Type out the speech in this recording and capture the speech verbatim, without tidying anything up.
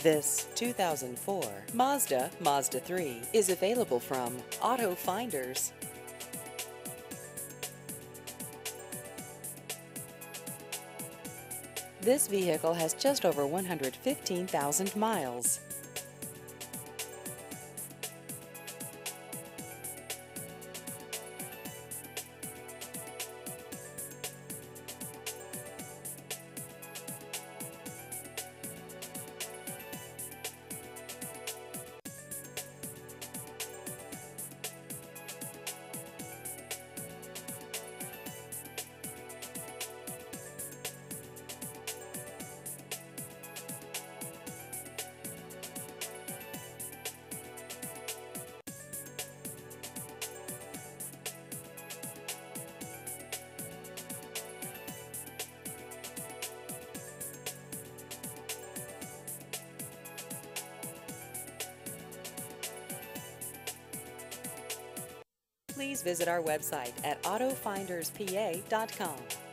This two thousand four Mazda Mazda three is available from Auto Finders. This vehicle has just over one hundred fifteen thousand miles. Please visit our website at auto finders p a dot com.